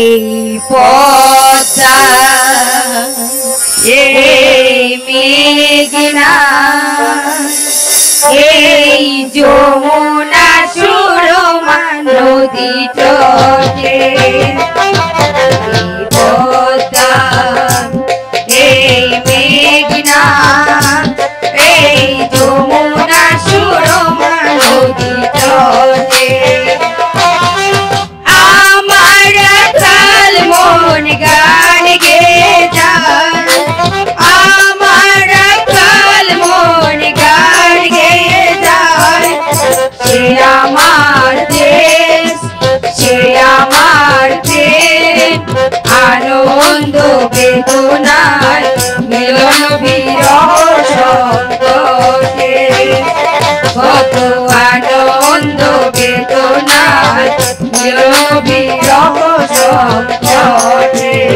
এই পদ্মা এই মেঘনা এই যমুনা সুরমা নদী চটে পদ্মা এই মেঘনা এই যমুনা সুরমা নদী চটে আমার কাল মন গান গে যায় আমার কাল মন গান গে যায় সে আমার দেশ সে আমার প্রেম আনন্দ বেদনায় মিলন বিরহ সন্তোষে কত আনন্দ বেদনায় মিলন বিরহ সন্তোষে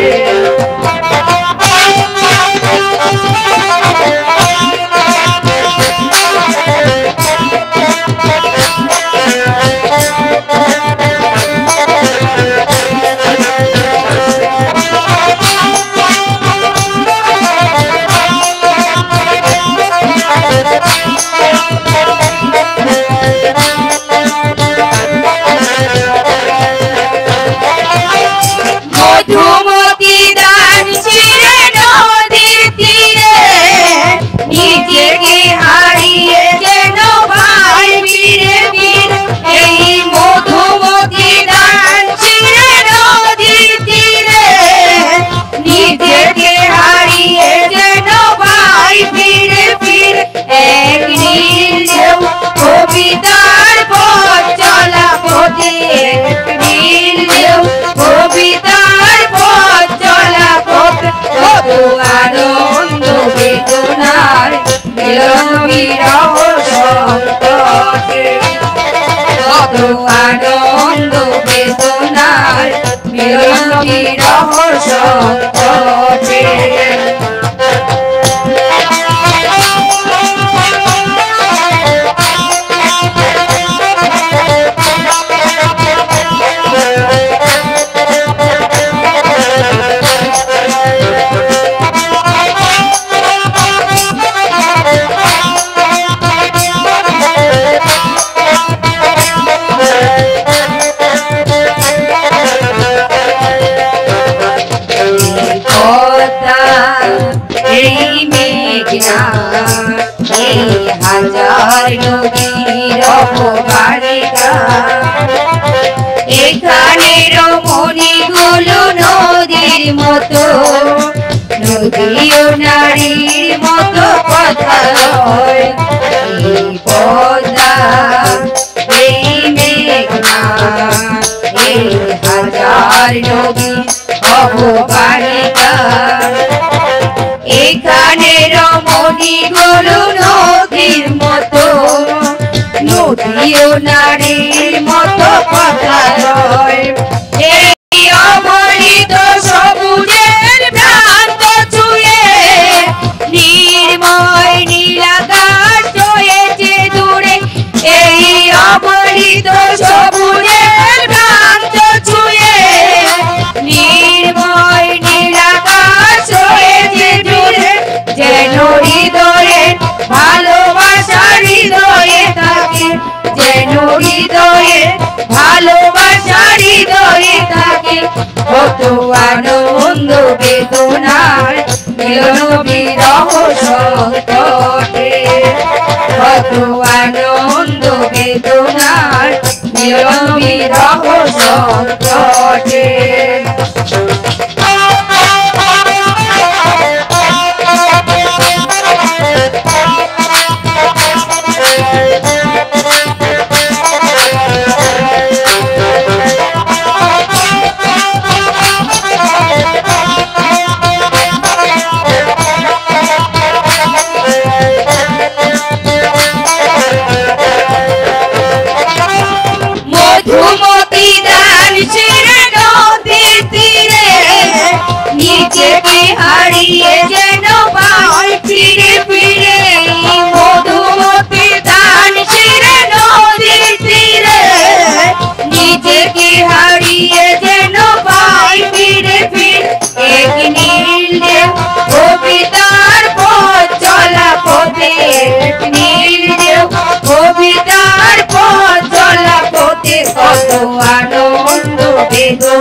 মধুমতি দান ছিঁড়ে নদীর তীরে নিজেকে হারিয়ে যেন ভাই বীরে বীর এই মধুমতি দান ছিঁড়ে নদীর তীরে নিজেকে হারিয়ে যেন ভাই বীরে বীর এক নীল কবিতার পথ চলা পথে এক নীল কবিতার পথ চলা পথ কত আনন্দ বেদনার মিলন বিরহ সন্তোষে কত আনন্দ বেদনার মিলন বিরহ সন্তোষে এই মেঘনা এই হাজার নদীর অববাহিকা এখানের মণিগুলো নদীর মতো নদীও নারীর মতো কথা হয় এই পদ্মা এই মেঘনা এই হাজার নদী অববাহিকা এখানের মণিগুলো নদীর মতো নদীও নারীর মতো কথা রয় এই অমৃত সবুজের ভ্রান্ত ছুঁয়ে নির্ময় নীলাকাশ হয়েছে দূরে এই অমৃত সবুজের ভ্রান্ত ছুঁয়ে নির্ময় নীলাকাশ হয়েছে দূরে যেন হৃদয়ে ভালোবাসা হৃদয়ে থাকে যেন হৃদয়ে ভালোবাসা হৃদয়ে থাকে কত আনন্দ বেদনার মিলন বিরহ সন্তোষে কত আনন্দ বেদনার মিলন বিরহ সন্তোষে মধুমতি দান ছিঁড়ে নদীর তীরে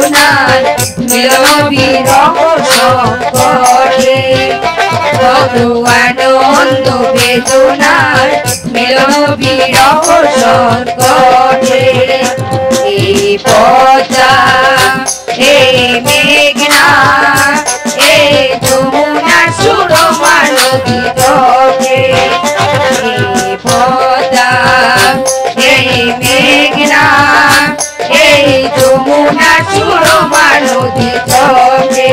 বেদনার মিলন বিরহ সংকটে কত আনন্দ বেদনার মিলন বিরহ সংকটে এই পদ্মা এই মেঘনা এই যমুনা সুরমা নদী তটে এই পদ্মা এই মেঘনা এই যমুনা সুরমা নদী তটে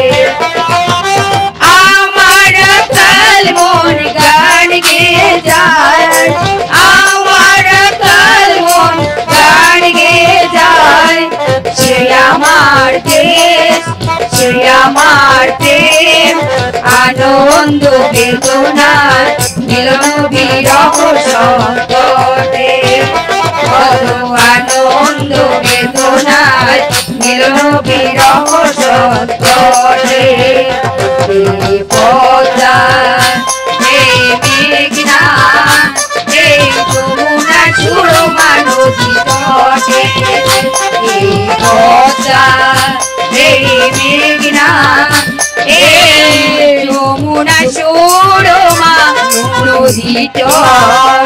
আমার কাল মন গান গেয়ে যায় আমার কাল মন গান গেয়ে যায় সে আমার দেশ সে আমার প্রেম আনন্দ বেদনার মিলন বিরহ সংকটে কত আনন্দ বেদনার মিলন বিরহ সংকটে এই পদ্মা এই মেঘনা এই যমুনা সুরমা নদী তটে এই পদ্মা এই মেঘনা এই যমুনা সুরমা নদী তটে